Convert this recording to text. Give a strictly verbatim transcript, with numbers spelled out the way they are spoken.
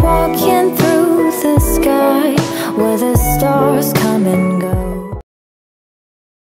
walking through the sky where the stars come and